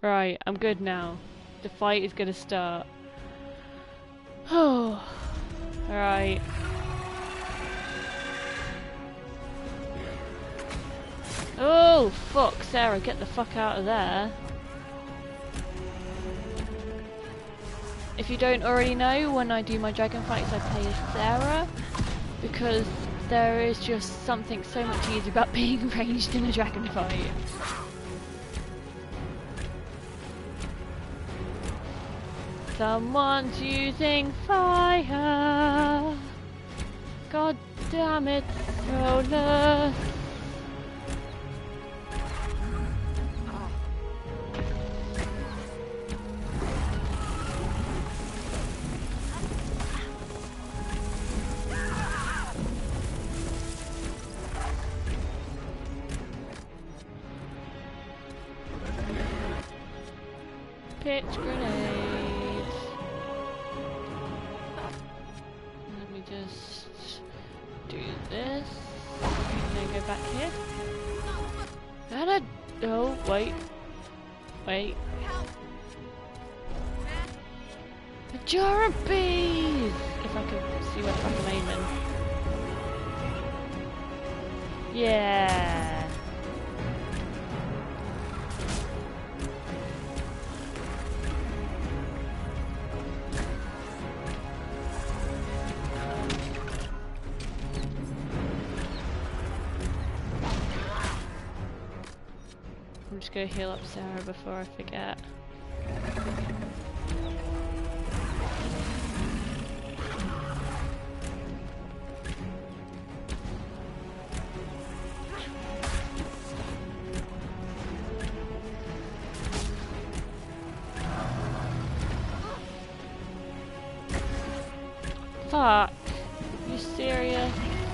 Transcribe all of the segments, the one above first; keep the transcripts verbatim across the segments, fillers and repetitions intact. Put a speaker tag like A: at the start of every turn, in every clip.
A: Right, I'm good now. The fight is gonna start. Oh, alright. Oh, fuck, Sarah, get the fuck out of there. If you don't already know, when I do my dragon fights I play as Sarah, because there is just something so much easier about being ranged in a dragon fight. Someone's using fire. God damn it, Solus. Pitch grenades. Let me just do this. And then go back here. And I... Oh, wait. Wait. A jar of bees! If I could see what I'm aiming. Yeah. I'm just gonna heal up Sarah before I forget. Fuck! You serious?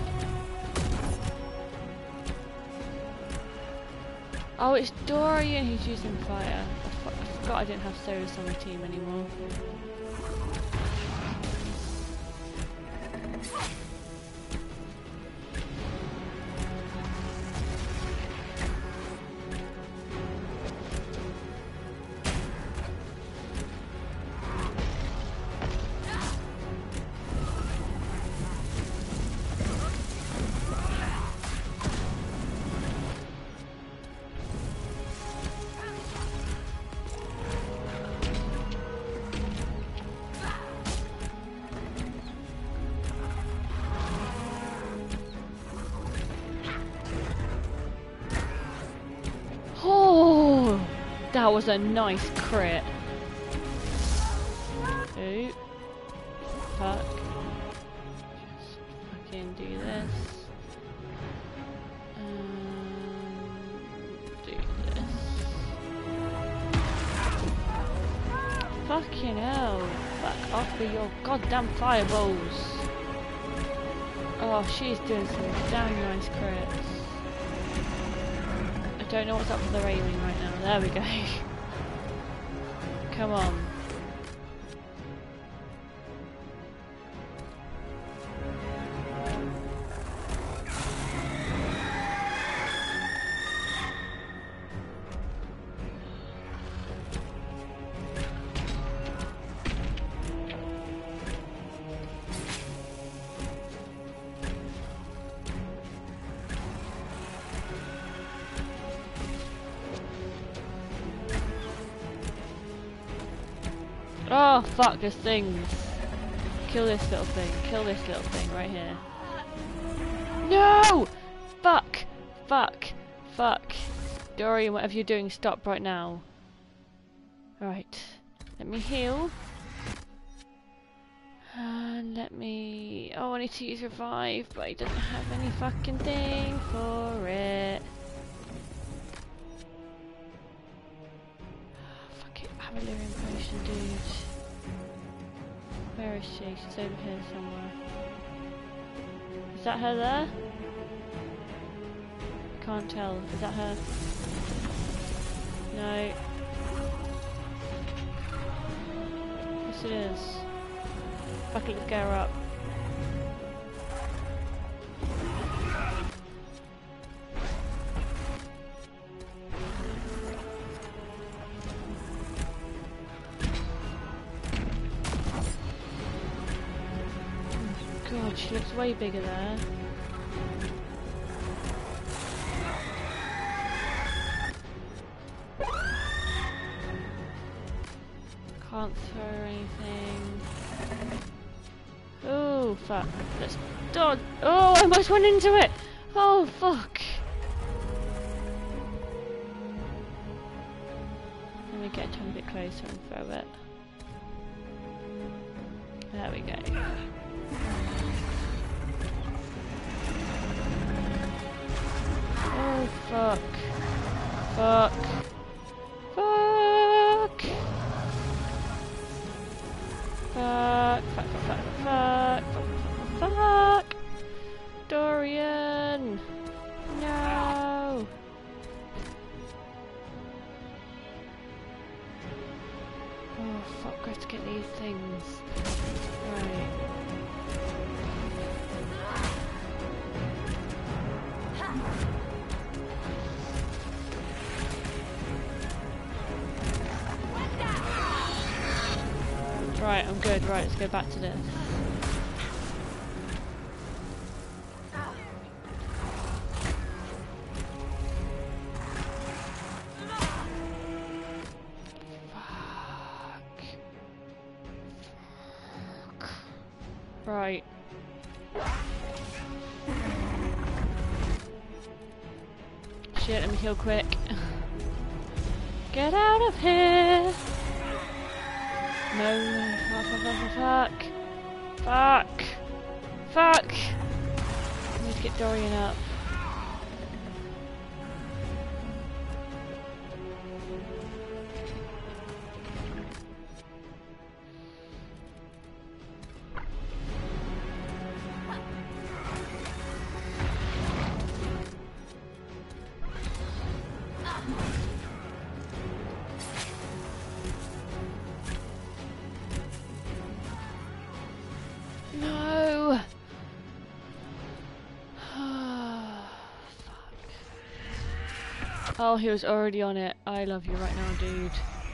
A: Oh, it's Dorian who's using fire. I, I forgot I didn't have Solus on the team anymore. That was a nice crit. Ooh. Fuck. Just fucking do this. Um, do this. Fucking hell. Fuck off with your goddamn fireballs. Oh, she's doing some damn nice crits. I don't know what's up with the railing right now. There we go. Come on. Oh fuck, there's things. Kill this little thing, kill this little thing right here. No! Fuck! Fuck! Fuck! Dorian, whatever you're doing, stop right now. Right. Let me heal. And let me... Oh, I need to use revive, but he doesn't have any fucking thing for it. Fuck it, have a living potion, dude. Where is she? She's over here somewhere. Is that her there? Can't tell. Is that her? No. Yes it is. Fuck it, let's get her up. She looks way bigger there. Can't throw anything. Oh fuck. Let's dodge. Oh, I almost went into it! Oh fuck. Let me get a tiny bit closer and throw it. There we go. Oh fuck. Fuck. Fuck. Fuck. Fuck. Fuck. Fuck. Fuck. Fuck. Fuck. Fuck. Dorian. No. Oh fuck. I have to get these things. Right. Right, I'm good. Right, let's go back to this. Fuck. Fuck. Right. Shit, let me heal quick. Get out of here! No, fuck, fuck, fuck, fuck, I need to get Dorian up. No! Fuck. Oh, he was already on it. I love you right now, dude.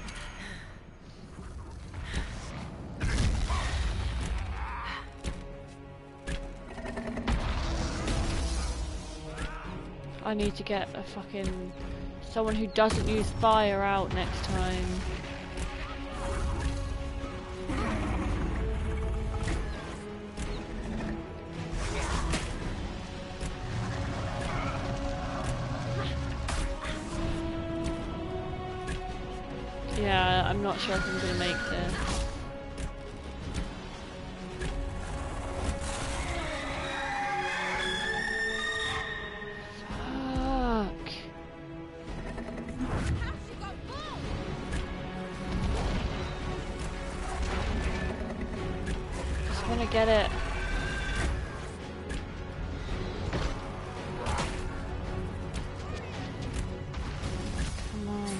A: I need to get a fucking... someone who doesn't use fire out next time. Yeah, I'm not sure if I'm gonna make this. Fuck. Just wanna get it. Come on.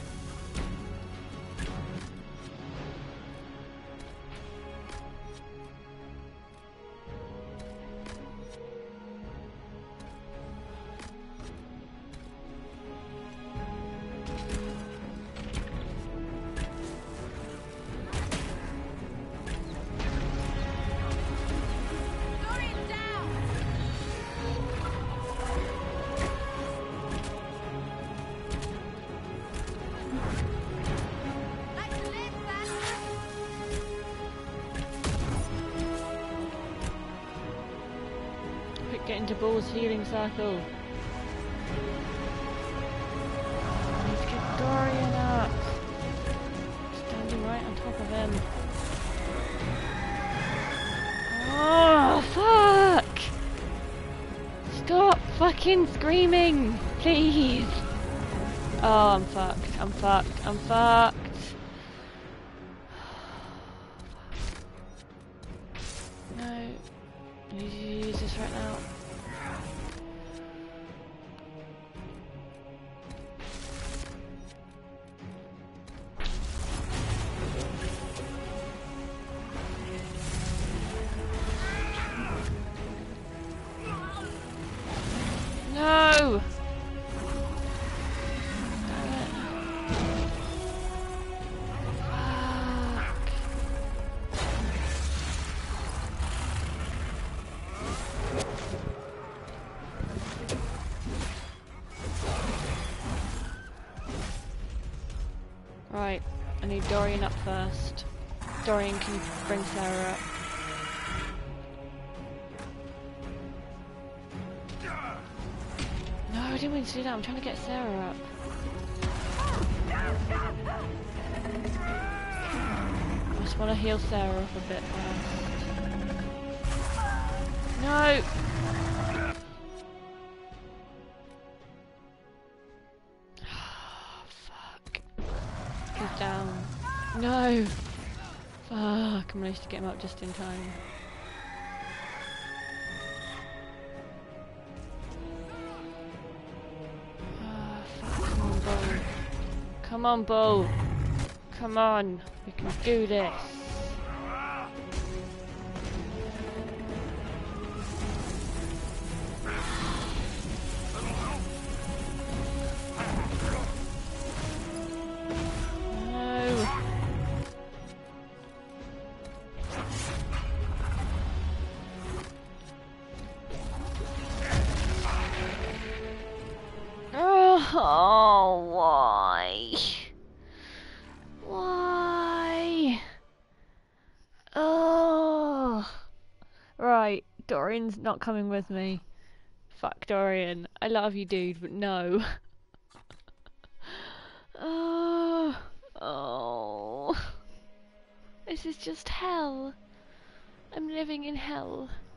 A: Get into Bull's healing circle. I need to get Dorian up. Standing right on top of him. Oh, fuck! Stop fucking screaming, please. Oh, I'm fucked. I'm fucked. I'm fucked. No. I need to use this right now. No! Right, I need Dorian up first. Dorian, can you bring Sarah up? No, I didn't mean to do that. I'm trying to get Sarah up. I just want to heal Sarah up a bit first. No! Fuck. He's down. No! Fuck, I managed to get him up just in time. Ah, fuck, come on, Bull. Come on, Bull. Come on, we can do this. No. Oh, why? Why? Oh. Right, Dorian's not coming with me. Fuck Dorian. I love you, dude, but no. Oh. Oh. This is just hell. I'm living in hell.